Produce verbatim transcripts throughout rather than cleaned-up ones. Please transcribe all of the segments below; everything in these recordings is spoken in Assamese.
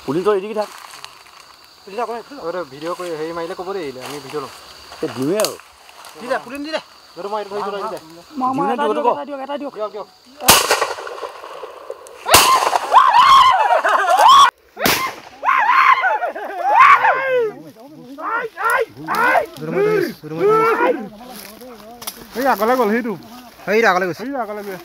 পুলিচৰ এদিকে থাক পুলিচ আপুনি ভিডিঅ' কৰি হেৰি মাৰিলে ক'ব দেই আমি ভিডিঅ' লওঁ দিওঁৱে আৰু দি দে পুলিচ দি দে ধৰি মই ধৰি ধৰি দে মামা এটা দিয়ক এটা দিয়ক এটা দিয়ক দিয়ক দিয়ক এই আগলে গ'ল সেইটো সেই আগলে গৈছে সেই আগলে গৈ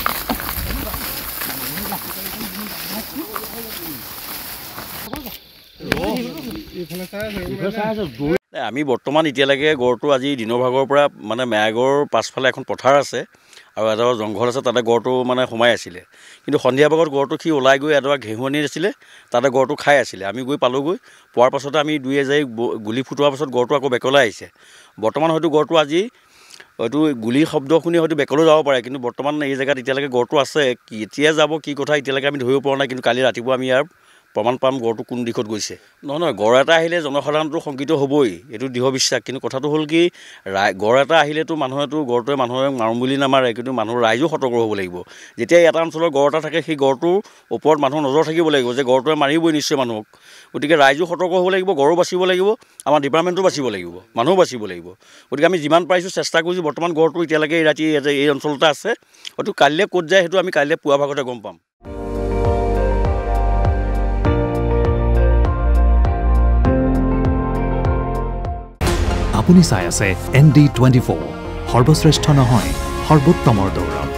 আমি বৰ্তমান এতিয়ালৈকে গড়টো আজি দিনৰ ভাগৰ পৰা মানে মেয়াগৰ পাছফালে এখন পথাৰ আছে আৰু এডৰা জংঘল আছে তাতে গড়টো মানে সোমাই আছিলে কিন্তু সন্ধিয়া ভাগত গড়টো সি ওলাই গৈ এডৰা ঘেঁহুৱনি আছিলে তাতে গড়টো খাই আছিলে আমি গৈ পালোগৈ পোৱাৰ পাছতে আমি দুই এজাৰি গুলি ফুটোৱাৰ পাছত গড়টো আকৌ বেকলৈ আহিছে বৰ্তমান হয়তো গড়টো আজি হয়তো গুলিৰ শব্দ শুনি হয়তো বেকলৈ যাব পাৰে কিন্তু বৰ্তমান এই জেগাত এতিয়ালৈকে গড়টো আছে কেতিয়া যাব কি কথা এতিয়ালৈকে আমি ধৰিব পৰা নাই কিন্তু কালি ৰাতিপুৱা আমি ইয়াৰ প্ৰমাণ পাম গড়টো কোন দিশত গৈছে নহয় নহয় গড় এটা আহিলে জনসাধাৰণটো শংকিত হ'বই এইটো দৃঢ় বিশ্বাস কিন্তু কথাটো হ'ল কি ৰাই গড় এটা আহিলেতো মানুহেতো গড়টোৱে মানুহে মাৰোঁ বুলি নামাৰে কিন্তু মানুহৰ ৰাইজো সতৰ্ক হ'ব লাগিব যেতিয়া এটা অঞ্চলৰ গড় এটা থাকে সেই গড়টোৰ ওপৰত মানুহৰ নজৰ থাকিব লাগিব যে গড়টোৱে মাৰিবই নিশ্চয় মানুহক গতিকে ৰাইজো সতৰ্ক হ'ব লাগিব গড়ো বাচিব লাগিব আমাৰ ডিপাৰ্টমেণ্টো বাচিব লাগিব মানুহো বাচিব লাগিব গতিকে আমি যিমান পাৰিছোঁ চেষ্টা কৰিছোঁ বৰ্তমান গড়টো এতিয়ালৈকে এই ৰাতি এই অঞ্চলতে আছে হয়তো কাইলৈ ক'ত যায় সেইটো আমি কাইলৈ পুৱা ভাগতে গম পাম আপুনি চাই আছে এন ডি টুৱেণ্টি ফ'ৰ সৰ্বশ্ৰেষ্ঠ নহয় সৰ্বোত্তমৰ দৌৰ